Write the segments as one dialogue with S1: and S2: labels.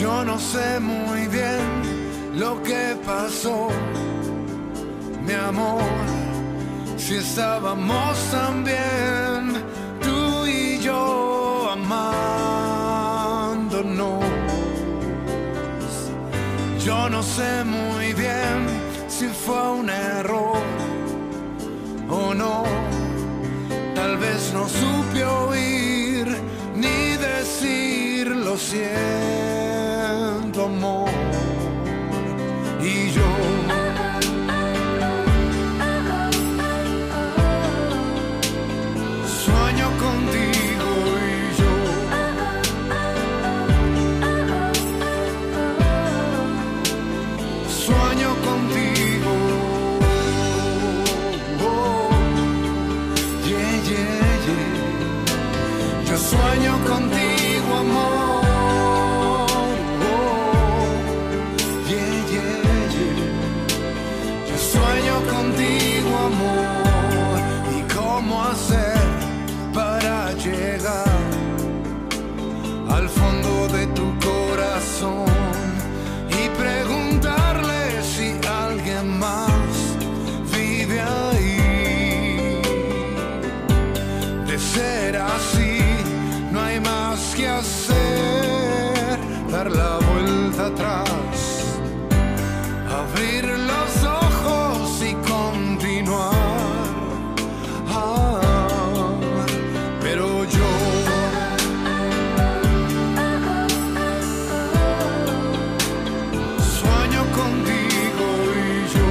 S1: Yo no sé muy bien lo que pasó, mi amor, si estábamos tan bien, tú y yo amándonos. Yo no sé muy bien si fue un error o no. Tal vez no supe oír ni decir lo siento, amor. Y yo sueño contigo y yo sueño contigo. Yeah, yeah, yeah. Yo sueño contigo, amor. Sueño contigo, amor. ¿Y cómo hacer para llegar al fondo de tu corazón y preguntarle si alguien más vive ahí? De ser así, no hay más que hacer, dar la vuelta atrás, abrir los ojos y continuar. Pero yo sueño contigo y yo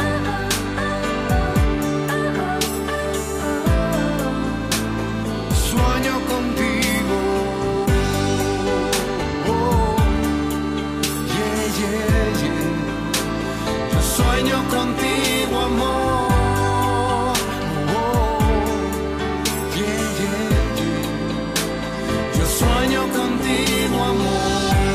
S1: sueño contigo. Yeah, yeah, yeah. Sueño contigo, amor. Yeah, yeah, yeah. Yo sueño contigo, amor.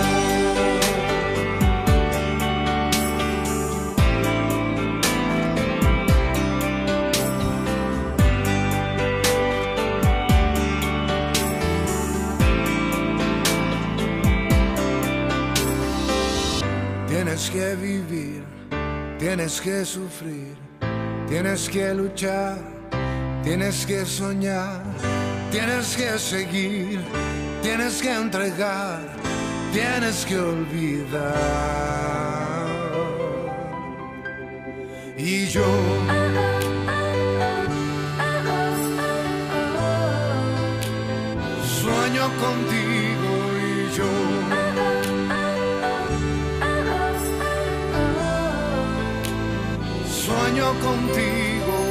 S1: Tienes que vivir, tienes que sufrir, tienes que luchar, tienes que soñar, tienes que seguir, tienes que entregar, tienes que olvidar. Y yo sueño contigo y yo sueño contigo.